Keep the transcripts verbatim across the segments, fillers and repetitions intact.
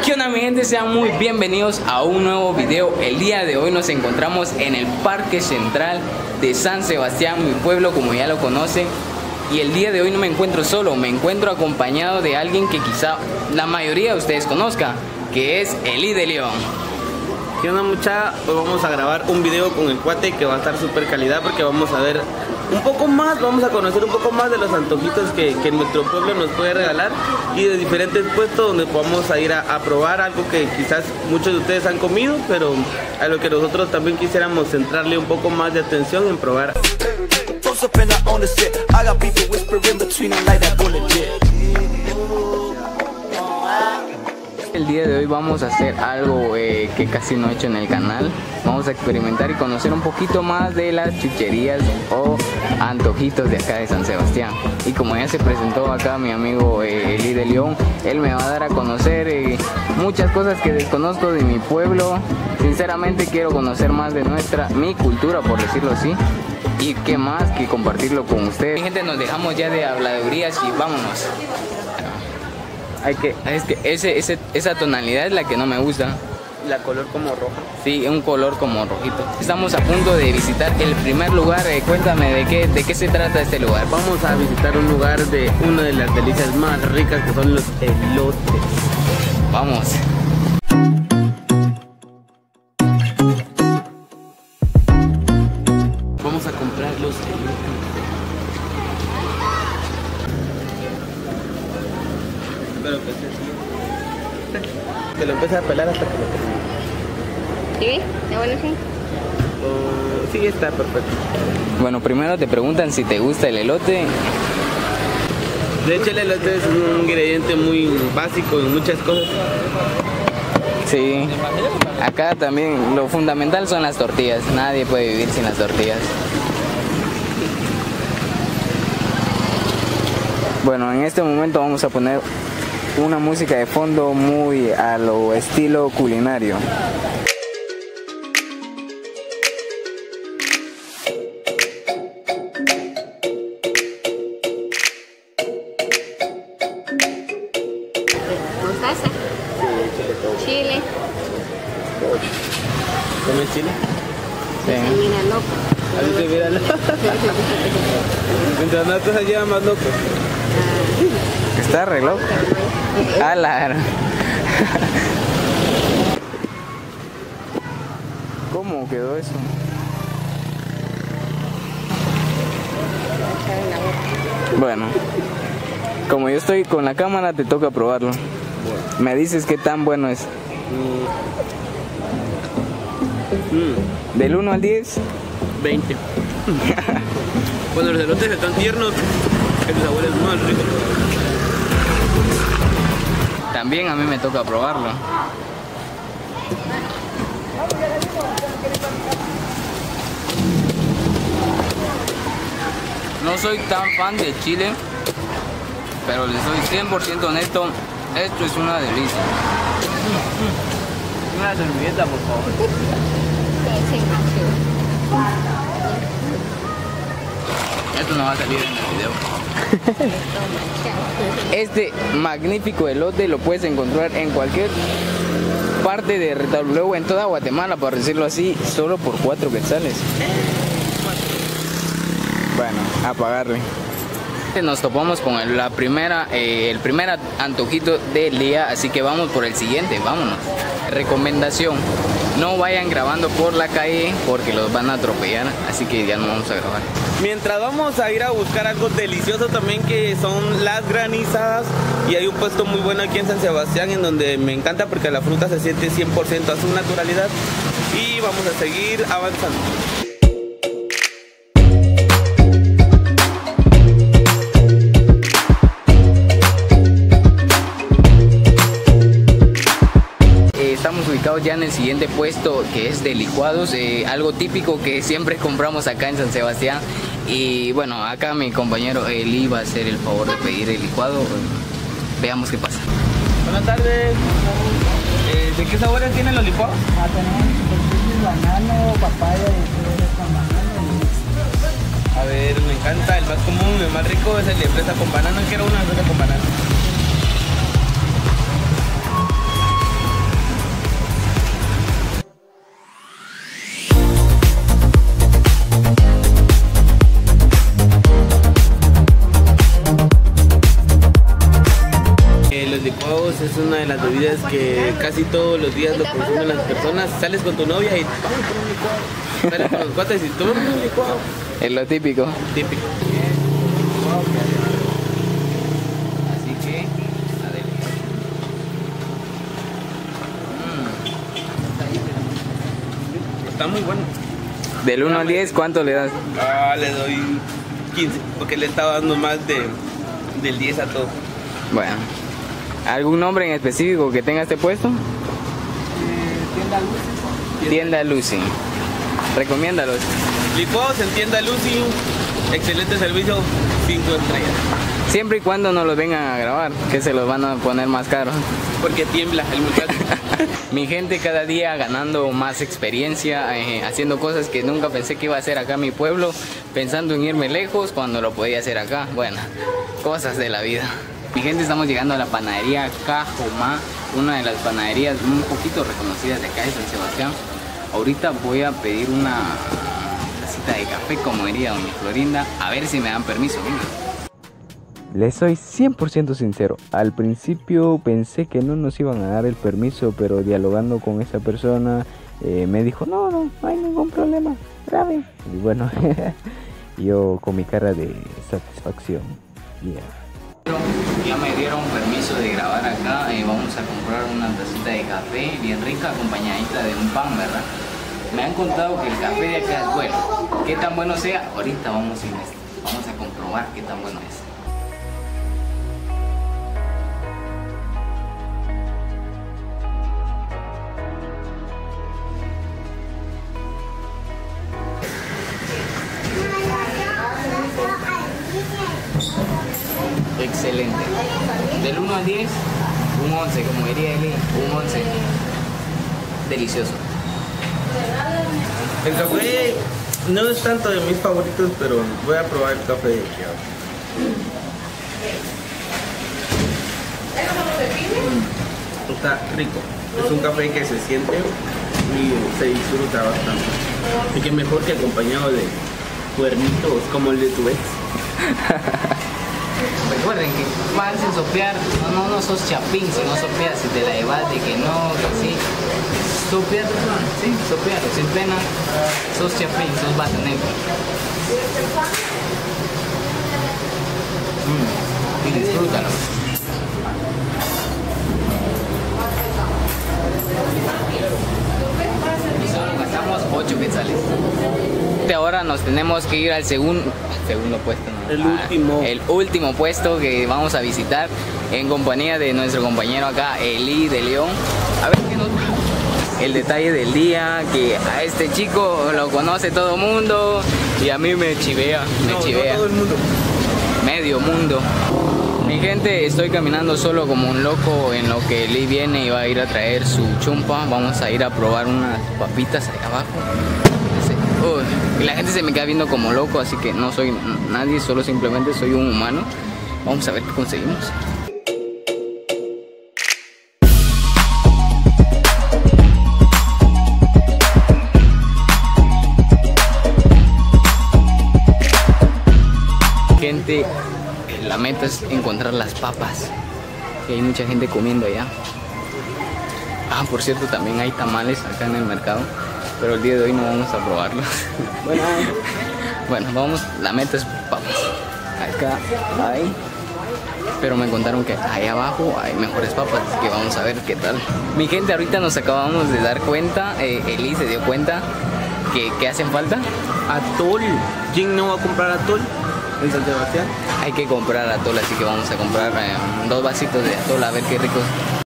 ¿Qué onda, mi gente? Sean muy bienvenidos a un nuevo video. El día de hoy nos encontramos en el Parque Central de San Sebastián, mi pueblo como ya lo conocen. Y el día de hoy no me encuentro solo, me encuentro acompañado de alguien que quizá la mayoría de ustedes conozcan, que es Eli de León. ¿Qué onda, mucha? Hoy vamos a grabar un video con el cuate que va a estar súper calidad porque vamos a ver un poco más, vamos a conocer un poco más de los antojitos que, que nuestro pueblo nos puede regalar y de diferentes puestos donde podamos a ir a, a probar algo que quizás muchos de ustedes han comido, pero a lo que nosotros también quisiéramos centrarle un poco más de atención en probar. El día de hoy vamos a hacer algo eh, que casi no he hecho en el canal. Vamos a experimentar y conocer un poquito más de las chucherías o antojitos de acá de San Sebastián. Y como ya se presentó acá mi amigo eh, Eli de León, él me va a dar a conocer eh, muchas cosas que desconozco de mi pueblo. Sinceramente quiero conocer más de nuestra, mi cultura, por decirlo así. Y qué más que compartirlo con ustedes. Gente, nos dejamos ya de habladurías y vámonos. Hay que, es que ese, ese, esa tonalidad es la que no me gusta. La color como roja. Sí, un color como rojito. Estamos a punto de visitar el primer lugar. Eh, cuéntame de qué, de qué se trata este lugar. Vamos a visitar un lugar de una de las delicias más ricas que son los elotes. Vamos. Vamos a comprar los elotes. Espero que esté así. Te lo empieza a pelar hasta que lo termine. ¿Sí? ¿Está bueno así? Uh, sí, está perfecto. Bueno, primero te preguntan si te gusta el elote. De hecho, el elote es un ingrediente muy básico en muchas cosas. Sí. Acá también lo fundamental son las tortillas. Nadie puede vivir sin las tortillas. Bueno, en este momento vamos a poner una música de fondo muy a lo estilo culinario. ¿Mostaza? Chile. ¿Comes chile? Sí. Se mira loco. A mí se mira loco. Mientras más cosas lleva, más loco. Está re loco. Ala. ¿Cómo quedó eso? Bueno, como yo estoy con la cámara, te toca probarlo. Me dices qué tan bueno es. Mm. Del uno al diez. veinte. Cuando los elotes están tiernos, el sabor es más rico. También a mí me toca probarlo. No soy tan fan de chile, pero les soy cien por ciento honesto, esto es una delicia. Una servilleta, por favor. Esto no va a salir en el video. Este magnífico elote lo puedes encontrar en cualquier parte de Retablo, en toda Guatemala, por decirlo así, solo por cuatro quetzales. Bueno, a pagarle. Nos topamos con el, la primera, eh, el primer antojito del día, así que vamos por el siguiente, vámonos. Recomendación, no vayan grabando por la calle porque los van a atropellar, así que ya no vamos a grabar. Mientras vamos a ir a buscar algo delicioso también, que son las granizadas, y hay un puesto muy bueno aquí en San Sebastián en donde me encanta porque la fruta se siente cien por ciento a su naturalidad, y vamos a seguir avanzando. Estamos ubicados ya en el siguiente puesto, que es de licuados, eh, algo típico que siempre compramos acá en San Sebastián. Y bueno, acá mi compañero Eli va a hacer el favor de pedir el licuado. Veamos qué pasa. Buenas tardes. Eh, ¿De qué sabores tienen los licuados? Ah, tenemos banano, papaya y con banano. A ver, me encanta el más común, el más rico es el de fresa con banano. Quiero una fresa con banano. una de las bebidas que casi todos los días lo consumen las personas. Sales con tu novia y vamos por un licuado. Sales con los cuates y tomas un licuado. Es lo típico. Típico. Así que, adelante. Mm. Está muy bueno. Del uno al diez, ¿cuánto le das? Ah, le doy quince, porque le estaba dando más de, del diez a todo. Bueno, ¿algún nombre en específico que tenga este puesto? Eh, tienda Lucy. Tienda Lucy. Recomiéndalos. Licuados en Tienda Lucy, excelente servicio, cinco estrellas. Siempre y cuando no los vengan a grabar, que se los van a poner más caros. Porque tiembla el muchacho. Mi gente cada día ganando más experiencia, eh, haciendo cosas que nunca pensé que iba a hacer acá en mi pueblo, pensando en irme lejos cuando lo podía hacer acá. Bueno, cosas de la vida. Mi gente, estamos llegando a la panadería Cajomá, una de las panaderías un poquito reconocidas de acá de San Sebastián. Ahorita voy a pedir una tacita de café, como diría doña Florinda, a ver si me dan permiso. Venga. Les soy cien por ciento sincero, al principio pensé que no nos iban a dar el permiso, pero dialogando con esa persona eh, me dijo, no, no, no hay ningún problema, grave. Y bueno, yo con mi cara de satisfacción, yeah. Ya me dieron permiso de grabar acá, eh, vamos a comprar una tacita de café bien rica acompañadita de un pan, ¿verdad? Me han contado que el café de acá es bueno, qué tan bueno sea, ahorita vamos a, vamos a comprobar qué tan bueno es. Excelente. Del uno al diez, un once, como diría Eli, un once. Delicioso. El café no es tanto de mis favoritos, pero voy a probar el café de aquí ahora. Mm. Está rico. Es un café que se siente y se disfruta bastante. Y que mejor que acompañado de cuernitos como el de tu ex. Recuerden que más en sopear, no, no, no sos chapín, si no sopeas, si te la llevas de que no, que sí. Sopear, sí, sopear, sin pena, sos chapín, sos batanero. Mm, y disfrútalo. Y solo gastamos ocho quetzales. Ahora nos tenemos que ir al segundo, segundo puesto, ¿no? El último. El último puesto que vamos a visitar en compañía de nuestro compañero acá, Eli de León. A ver qué nos... El detalle del día, que a este chico lo conoce todo el mundo y a mí me chivea, me no, chivea. No todo el mundo. Medio mundo. Mi gente, estoy caminando solo como un loco en lo que Eli viene y va a ir a traer su chumpa. Vamos a ir a probar unas papitas ahí abajo. Uy, y la gente se me queda viendo como loco, así que no soy nadie, solo simplemente soy un humano. Vamos a ver qué conseguimos. Gente, la meta es encontrar las papas, que hay mucha gente comiendo allá. Ah, por cierto, también hay tamales acá en el mercado, pero el día de hoy no vamos a probarlos. Bueno, bueno, vamos, la meta es papas. Acá hay, pero me contaron que ahí abajo hay mejores papas, así que vamos a ver qué tal. Mi gente, ahorita nos acabamos de dar cuenta, eh, Eli se dio cuenta que, que hacen falta. Atol. ¿Quién no va a comprar atol en San Sebastián? Hay que comprar atol, así que vamos a comprar eh, dos vasitos de atol, a ver qué ricos.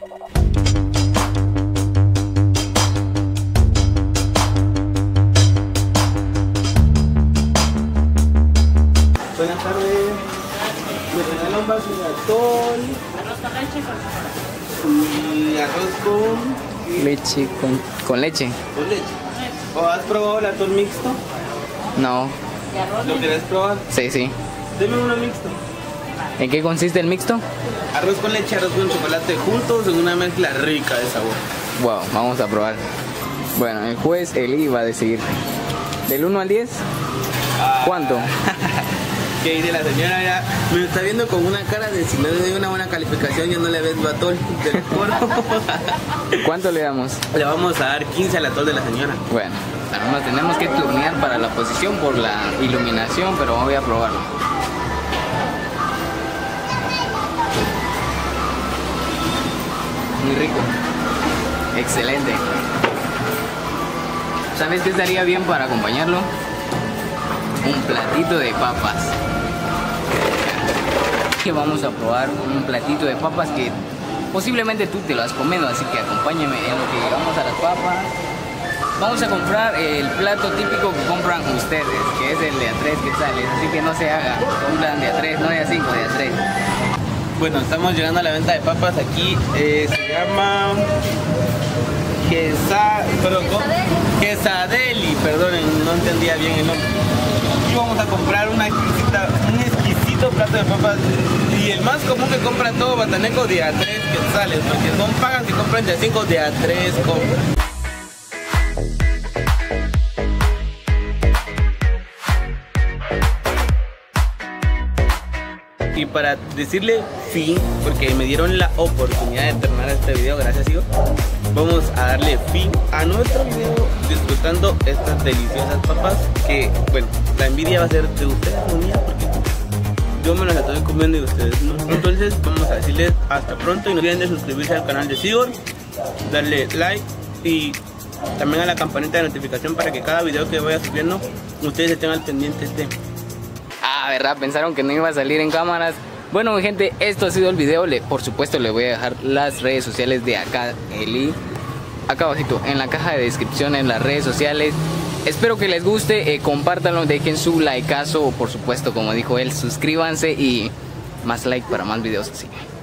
Buenas tardes. Me regalan un vaso de atol. Arroz con leche. Y arroz con... Leche con, con leche. Con leche. ¿O has probado el atol mixto? No. ¿Lo querés probar? Sí, sí. Deme uno mixto. ¿En qué consiste el mixto? Arroz con leche, arroz con chocolate juntos en una mezcla rica de sabor. Wow, vamos a probar. Bueno, el juez Eli va a decidir. Del uno al diez, ¿cuánto? ¿Qué dice la señora? Ya me está viendo con una cara de si no le doy una buena calificación, ya no le ves batol del foro. ¿Cuánto le damos? Le vamos a dar quince al atol de la señora. Bueno, además tenemos que turnear para la posición por la iluminación, pero voy a probarlo. Muy rico. Excelente. ¿Sabes qué estaría bien para acompañarlo? Un platito de papas. Que vamos a probar un platito de papas que posiblemente tú te lo has comido, así que acompáñame en lo que llegamos a las papas. Vamos a comprar el plato típico que compran ustedes, que es el de a tres quetzales, así que no se haga, compran de a tres, no de a cinco, de a tres. Bueno, estamos llegando a la venta de papas aquí, eh, se llama Quesa, pero con Quesadeli, perdonen, no entendía bien el nombre. Y vamos a comprar una exquisita, un exquisito plato de papas y el más común que compra todo Bataneco de a tres quetzales, porque no pagan si compran de a cinco, de a tres compran. Y para decirle fin, porque me dieron la oportunidad de terminar este video, gracias Igor, vamos a darle fin a nuestro video disfrutando estas deliciosas papas que, bueno, la envidia va a ser de ustedes, no mía, porque yo me las estoy comiendo y ustedes no. Entonces vamos a decirles hasta pronto y no olviden de suscribirse al canal de Sigor, darle like y también a la campanita de notificación para que cada video que vaya subiendo ustedes estén al pendiente de... Ah, ¿verdad? Pensaron que no iba a salir en cámaras. Bueno, mi gente, esto ha sido el video. Le, por supuesto, le voy a dejar las redes sociales de acá, Eli, acá abajito, en la caja de descripción, en las redes sociales. Espero que les guste, eh, compártanlo, dejen su likeazo, por supuesto, como dijo él, suscríbanse y más like para más videos así.